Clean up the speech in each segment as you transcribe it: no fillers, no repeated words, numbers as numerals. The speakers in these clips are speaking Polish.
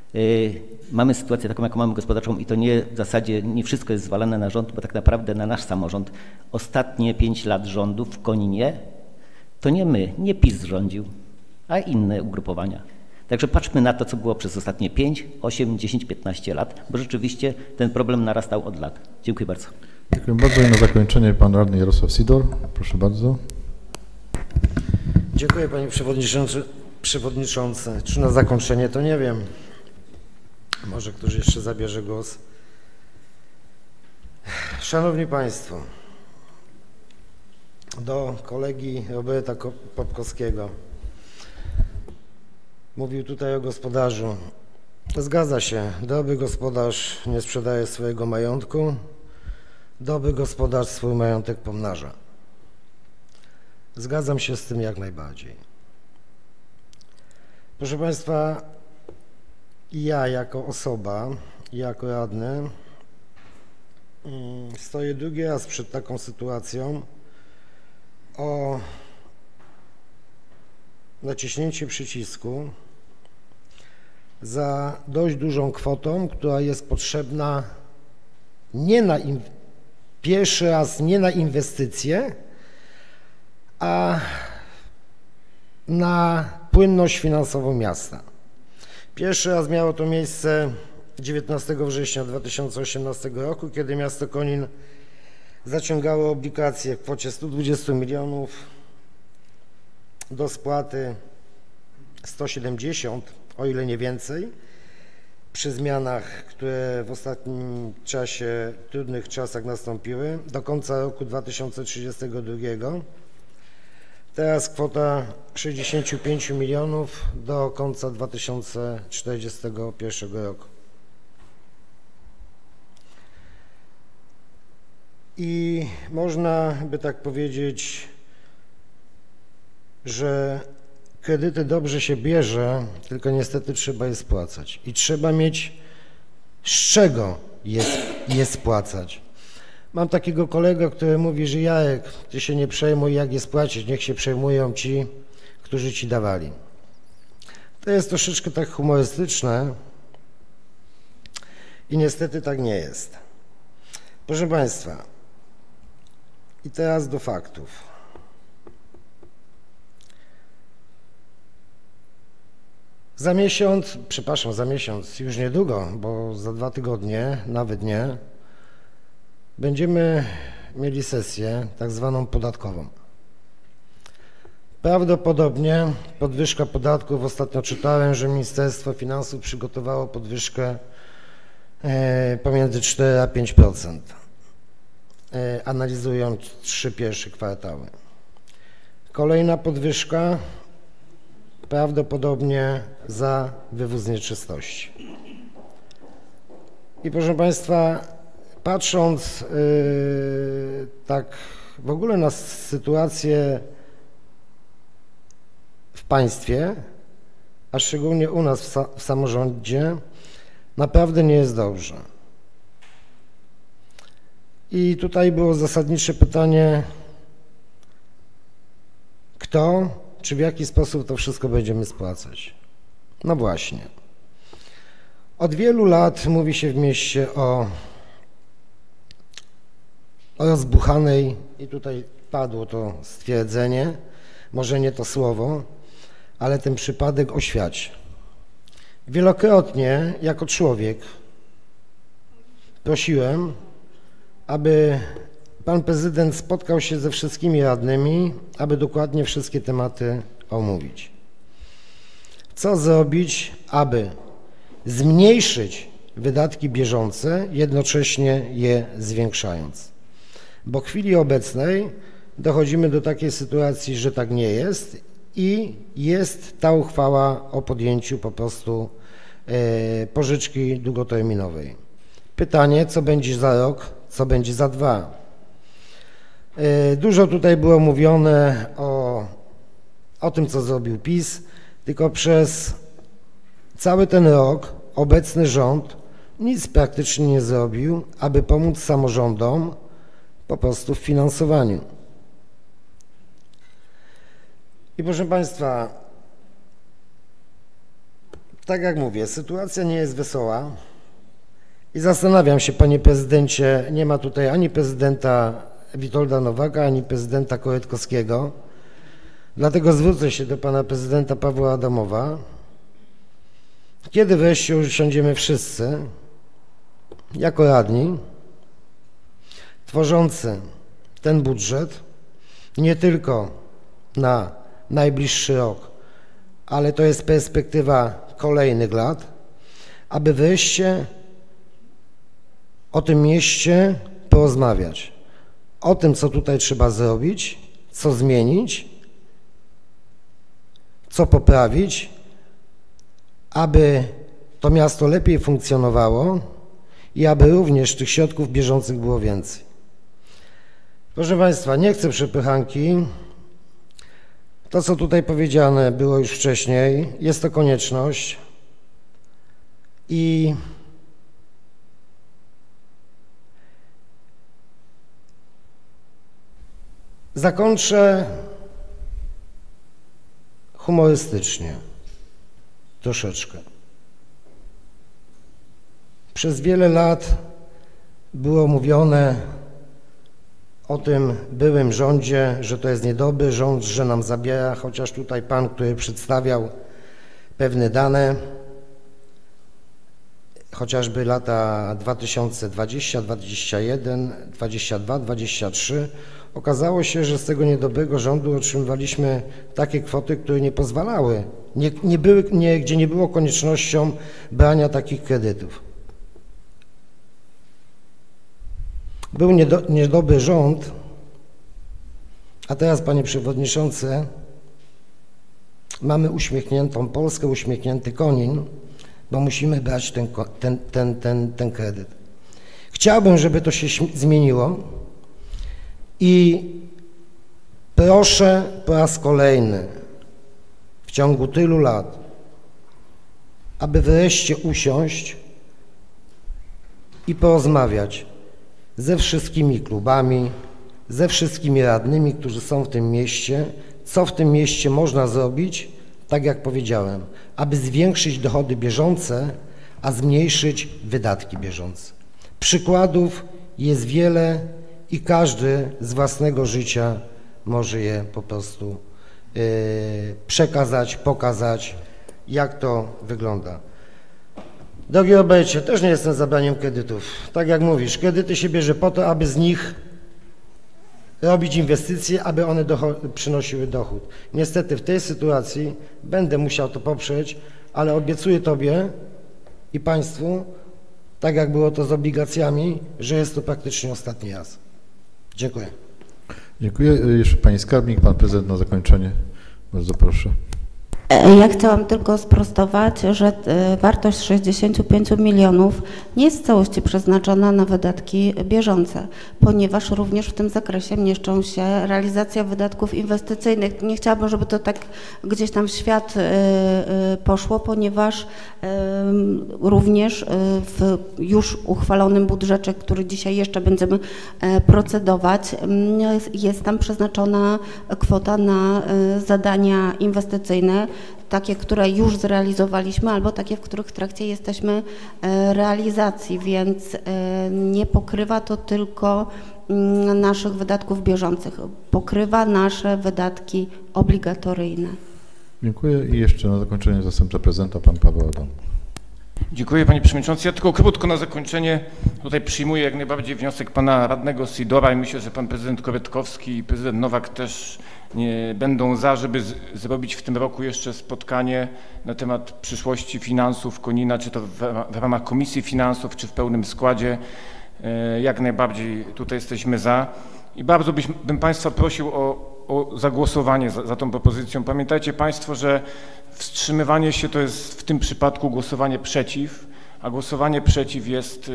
Mamy sytuację taką, jaką mamy gospodarczą i to nie w zasadzie nie wszystko jest zwalane na rząd, bo tak naprawdę na nasz samorząd. Ostatnie 5 lat rządów w Koninie to nie my, nie PiS rządził, a inne ugrupowania. Także patrzmy na to, co było przez ostatnie 5, 8, 10, 15 lat, bo rzeczywiście ten problem narastał od lat. Dziękuję bardzo. Dziękuję bardzo i na zakończenie pan radny Jarosław Sidor. Proszę bardzo. Dziękuję panie przewodniczący. Czy na zakończenie, to nie wiem. Może ktoś jeszcze zabierze głos. Szanowni Państwo, do kolegi Roberta Popkowskiego. Mówił tutaj o gospodarzu. Zgadza się, dobry gospodarz nie sprzedaje swojego majątku, dobry gospodarz swój majątek pomnaża. Zgadzam się z tym jak najbardziej. Proszę Państwa, ja jako osoba, jako radny stoję drugi raz przed taką sytuacją o naciśnięcie przycisku za dość dużą kwotą, która jest potrzebna pierwszy raz nie na inwestycje, a na płynność finansową miasta. Pierwszy raz miało to miejsce 19 września 2018 roku, kiedy miasto Konin zaciągało obligacje w kwocie 120 milionów, do spłaty 170, o ile nie więcej, przy zmianach, które w ostatnim czasie, trudnych czasach nastąpiły, do końca roku 2032. Teraz kwota 65 milionów do końca 2041 roku. I można by tak powiedzieć, że kredyty dobrze się bierze, tylko niestety trzeba je spłacać. I trzeba mieć z czego je spłacać. Mam takiego kolegę, który mówi, że Jarek, ty się nie przejmuj, jak je spłacić, niech się przejmują ci, którzy ci dawali. To jest troszeczkę tak humorystyczne i niestety tak nie jest. Proszę Państwa, i teraz do faktów. Za miesiąc, już niedługo, bo za 2 tygodnie, nawet nie, będziemy mieli sesję tak zwaną podatkową. Prawdopodobnie podwyżka podatków, ostatnio czytałem, że Ministerstwo Finansów przygotowało podwyżkę pomiędzy 4 a 5%, analizując 3 pierwsze kwartały. Kolejna podwyżka prawdopodobnie za wywóz nieczystości. I proszę Państwa, patrząc tak w ogóle na sytuację w państwie, a szczególnie u nas w samorządzie, naprawdę nie jest dobrze. I tutaj było zasadnicze pytanie, kto, czy w jaki sposób to wszystko będziemy spłacać. No właśnie. Od wielu lat mówi się w mieście o rozbuchanej, i tutaj padło to stwierdzenie, może nie to słowo, ale ten przypadek oświacie. Wielokrotnie jako człowiek prosiłem, aby pan prezydent spotkał się ze wszystkimi radnymi, aby dokładnie wszystkie tematy omówić. Co zrobić, aby zmniejszyć wydatki bieżące, jednocześnie je zwiększając? Bo w chwili obecnej dochodzimy do takiej sytuacji, że tak nie jest i jest ta uchwała o podjęciu po prostu pożyczki długoterminowej. Pytanie, co będzie za rok, co będzie za 2. Dużo tutaj było mówione o tym, co zrobił PiS, tylko przez cały ten rok obecny rząd nic praktycznie nie zrobił, aby pomóc samorządom po prostu w finansowaniu. I proszę Państwa, Tak jak mówię, sytuacja nie jest wesoła i zastanawiam się, panie prezydencie, nie ma tutaj ani prezydenta Witolda Nowaka, ani prezydenta Korytkowskiego, dlatego zwrócę się do pana prezydenta Pawła Adamowa. Kiedy wreszcie usiądziemy wszyscy, jako radni, tworzący ten budżet, nie tylko na najbliższy rok, ale to jest perspektywa kolejnych lat, aby wreszcie o tym mieście porozmawiać, o tym, co tutaj trzeba zrobić, co zmienić, co poprawić, aby to miasto lepiej funkcjonowało i aby również tych środków bieżących było więcej. Proszę Państwa, nie chcę przepychanki. To, co tutaj powiedziane było już wcześniej, jest to konieczność i zakończę humorystycznie troszeczkę. Przez wiele lat było mówione o tym byłym rządzie, że to jest niedobry rząd, że nam zabiera, chociaż tutaj pan, który przedstawiał pewne dane, chociażby lata 2020, 2021, 2022, 2023, okazało się, że z tego niedobrego rządu otrzymywaliśmy takie kwoty, które nie pozwalały, gdzie nie było koniecznością brania takich kredytów. Był niedobry rząd, a teraz, panie przewodniczący, mamy uśmiechniętą Polskę, uśmiechnięty Konin, bo musimy brać ten kredyt. Chciałbym, żeby to się zmieniło i proszę po raz kolejny w ciągu tylu lat, aby wreszcie usiąść i porozmawiać ze wszystkimi klubami, ze wszystkimi radnymi, którzy są w tym mieście, co w tym mieście można zrobić, tak jak powiedziałem, aby zwiększyć dochody bieżące, a zmniejszyć wydatki bieżące. Przykładów jest wiele i każdy z własnego życia może je po prostu przekazać, pokazać, jak to wygląda. Drogi Robercie, też nie jestem za braniem kredytów. Tak jak mówisz, kredyty się bierze po to, aby z nich robić inwestycje, aby one przynosiły dochód. Niestety w tej sytuacji będę musiał to poprzeć, ale obiecuję Tobie i Państwu, tak jak było to z obligacjami, że jest to praktycznie ostatni raz. Dziękuję. Dziękuję. Jeszcze Pani Skarbnik, Pan Prezydent na zakończenie. Bardzo proszę. Ja chciałam tylko sprostować, że wartość 65 milionów nie jest w całości przeznaczona na wydatki bieżące, ponieważ również w tym zakresie mieszczą się realizacja wydatków inwestycyjnych. Nie chciałabym, żeby to tak gdzieś tam w świat poszło, ponieważ również w już uchwalonym budżecie, który dzisiaj jeszcze będziemy procedować, jest tam przeznaczona kwota na zadania inwestycyjne, takie, które już zrealizowaliśmy, albo takie, w których w trakcie jesteśmy realizacji, więc nie pokrywa to tylko naszych wydatków bieżących, pokrywa nasze wydatki obligatoryjne. Dziękuję i jeszcze na zakończenie zastępca prezydenta, Pan Paweł Adam. Dziękuję, panie przewodniczący. Ja tylko krótko na zakończenie tutaj przyjmuję jak najbardziej wniosek pana radnego Sidora i myślę, że pan prezydent Korytkowski i prezydent Nowak też nie będą za, żeby zrobić w tym roku jeszcze spotkanie na temat przyszłości finansów Konina, czy to w ramach Komisji Finansów, czy w pełnym składzie. Jak najbardziej tutaj jesteśmy za i bardzo bym państwa prosił o zagłosowanie za tą propozycją. Pamiętajcie państwo, że wstrzymywanie się to jest w tym przypadku głosowanie przeciw, a głosowanie przeciw jest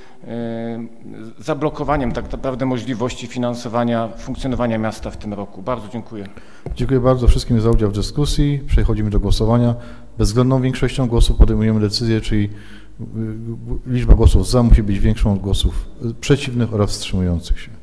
zablokowaniem tak naprawdę możliwości finansowania, funkcjonowania miasta w tym roku. Bardzo dziękuję. Dziękuję bardzo wszystkim za udział w dyskusji. Przechodzimy do głosowania. Bezwzględną większością głosów podejmujemy decyzję, czyli liczba głosów za musi być większą od głosów przeciwnych oraz wstrzymujących się.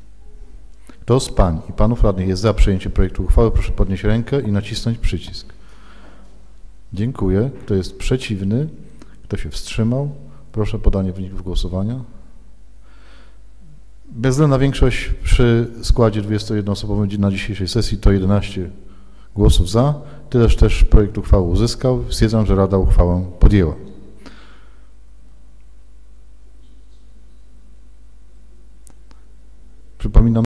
Kto z pań i panów radnych jest za przyjęciem projektu uchwały, proszę podnieść rękę i nacisnąć przycisk. Dziękuję. Kto jest przeciwny? Kto się wstrzymał? Proszę o podanie wyników głosowania. Bezwzględna większość przy składzie 21-osobowym na dzisiejszej sesji to 11 głosów za. Tyleż też projekt uchwały uzyskał. Stwierdzam, że Rada uchwałę podjęła. Przypominam,